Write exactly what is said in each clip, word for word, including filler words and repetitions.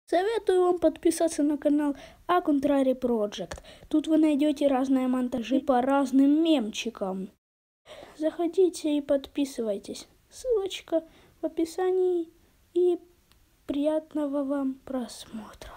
Советую вам подписаться на канал A Contrary Project. Тут вы найдете разные монтажи по разным мемчикам. Заходите и подписывайтесь. Ссылочка в описании. И приятного вам просмотра.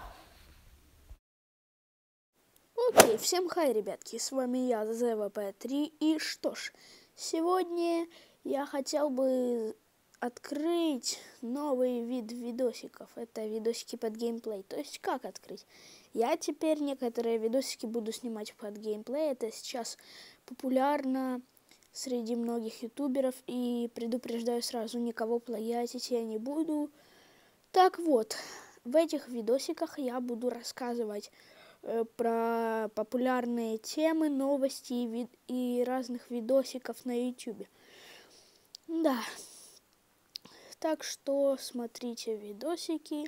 Окей, всем хай, ребятки, с вами я, зэ вэ пэ три, и что ж, сегодня я хотел бы открыть новый вид видосиков, это видосики под геймплей. То есть как открыть? Я теперь некоторые видосики буду снимать под геймплей, это сейчас популярно среди многих ютуберов, и предупреждаю сразу, никого плагиатить я не буду. Так вот, в этих видосиках я буду рассказывать про популярные темы, новости и, вид и разных видосиков на ютубе. Да. Так что смотрите видосики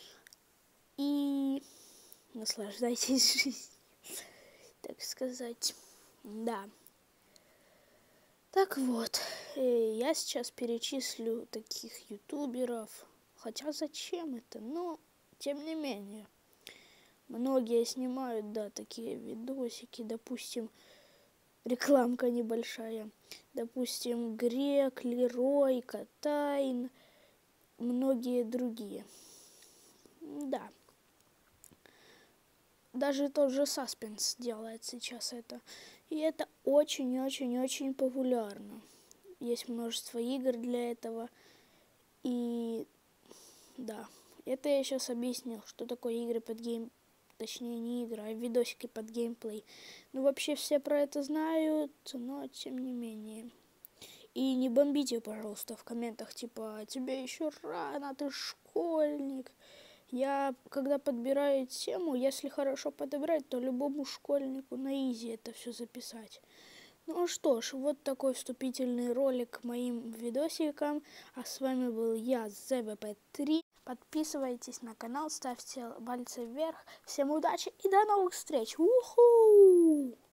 и наслаждайтесь жизнью, так сказать. Да. Так вот, я сейчас перечислю таких ютуберов. Хотя зачем это? Но, тем не менее. Многие снимают, да, такие видосики, допустим, рекламка небольшая, допустим, Грек, Лерой, Катайн, многие другие. Да. Даже тот же Саспенс делает сейчас это. И это очень-очень-очень популярно. Есть множество игр для этого. И да, это я сейчас объяснил, что такое игры под гейм... Точнее, не игры, а видосики под геймплей. Ну, вообще все про это знают, но тем не менее. И не бомбите, пожалуйста, в комментах, типа, тебе еще рано, ты школьник. Я, когда подбираю тему, если хорошо подобрать, то любому школьнику на изи это все записать. Ну что ж, вот такой вступительный ролик к моим видосикам. А с вами был я, зэ вэ пэ три. Подписывайтесь на канал, ставьте пальцы вверх. Всем удачи и до новых встреч! Уху!